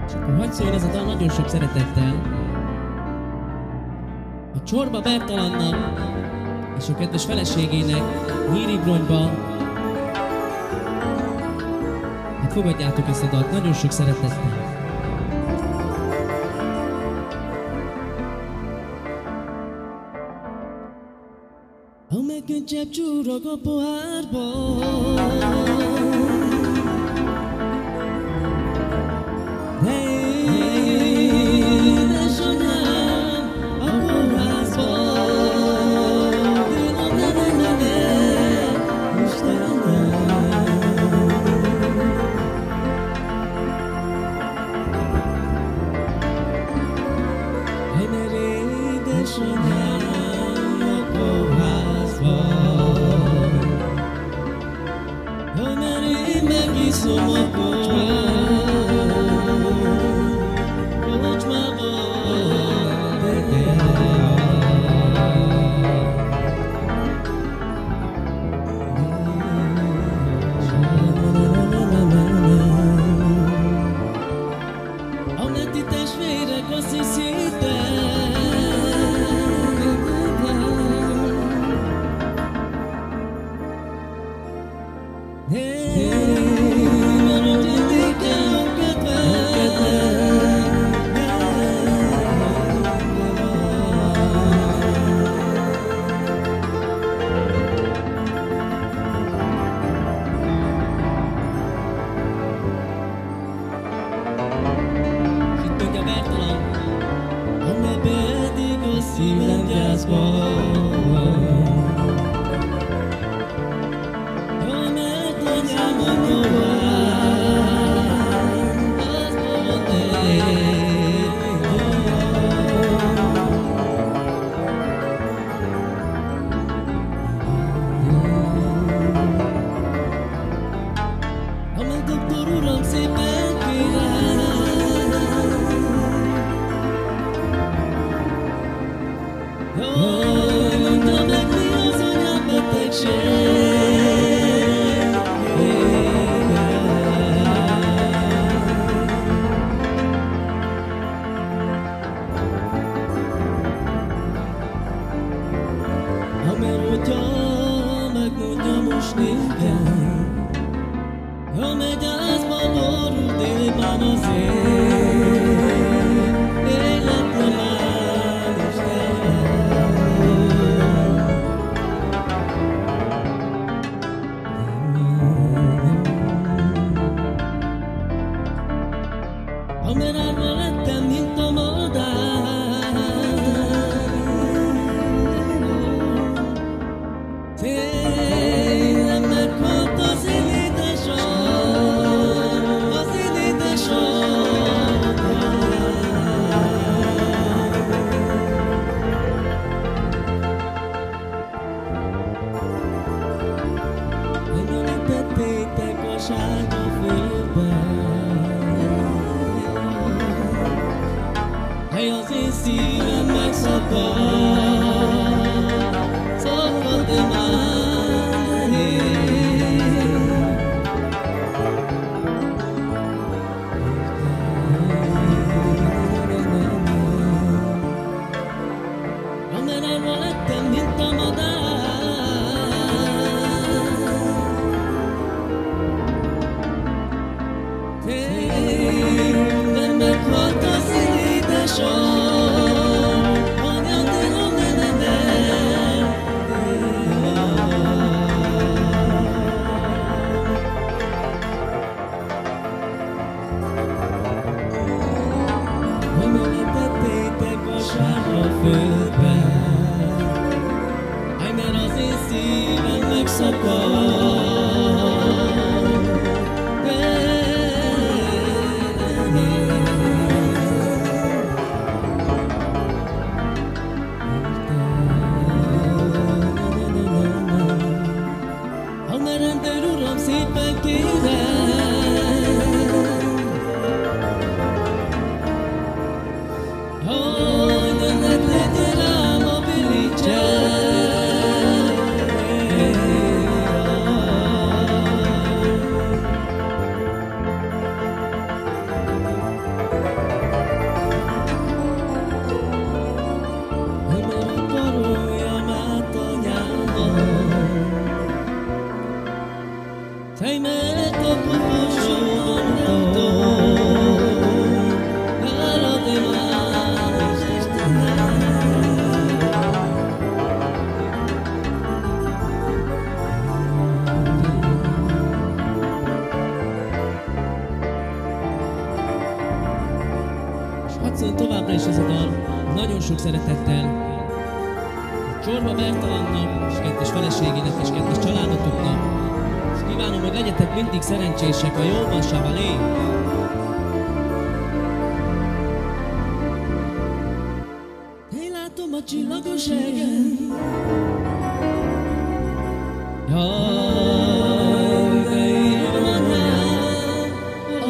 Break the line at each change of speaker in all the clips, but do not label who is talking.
És akkor hadd szóljon ez a dal nagyon sok szeretettel a Csorba Bertalannak és a kedves feleségének, Nyíri Bronyba. Hát fogadjátok ezt a dalt nagyon sok szeretettel. A megköncsebb csúrog a pohárban, megiszom a kocsmába, a menti testvérek azt hiszitek, szívem gyászban, mert anyám a tovább, azt amely doktor uram szépen kérem, mondta meg mi az anyám betegség, mert hogyha megmondja most nékem, ha megy házba borul délben az életre már is mert árva lettem, mint a madár. Tényleg meghalt az én édesanyám, az én édesanyám. Említettétek a sárga földben, hely az én szívem megszakad, szakad-e már én? Amerárva lettem, mint a madár, tényleg meghalt az én édesanyám, anya de la ne. Említettétek a sárga földben, mert az én szívem megszakad. Rendőr uram, szépen kérem, hogy ne tegye rám a bilincsel. Fejj mellett a koporsóban szól továbbra is ez a dal, nagyon sok szeretettel Csorba Bertalannak, és kettes feleségének, és kettes családotoknak. És kívánom, hogy legyetek mindig szerencsések a jóban, Savalé! Én látom a csillagos egen. Jaj, de így van rám a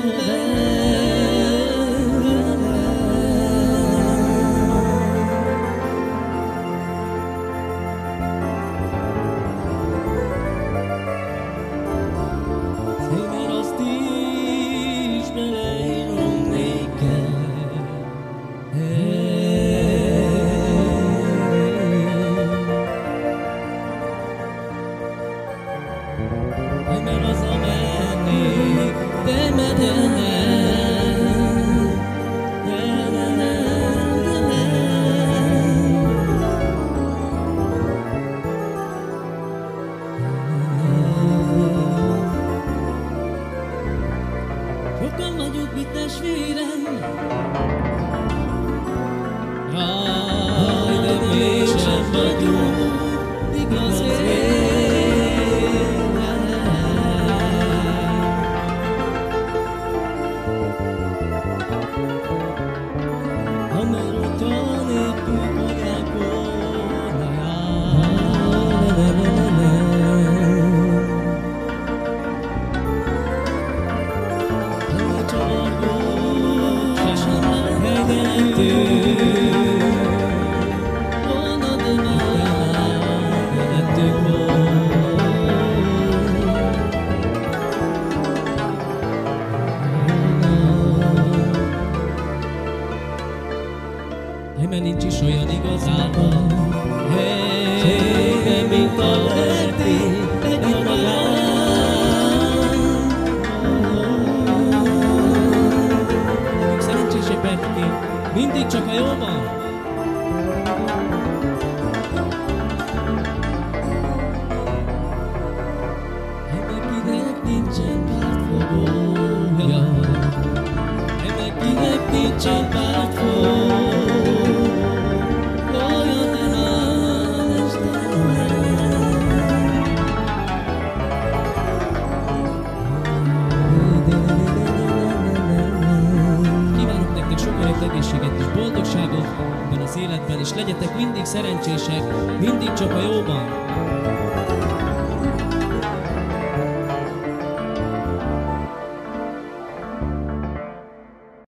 sokan vagyunk, mit testvérem. Jaj, de mégsem vagyunk igaz Amerika nélkül magából mert nincs is olyan igazában, de mint a verték egyaránt. Legyünk szerencsések, Bertikém, mindig csak a jóban. Mindenkinek nincsen pártfogója, mindenkinek nincsen pártfogója. Egészséget és boldogságot ebben az életben, és legyetek mindig szerencsések, mindig csak a jóban.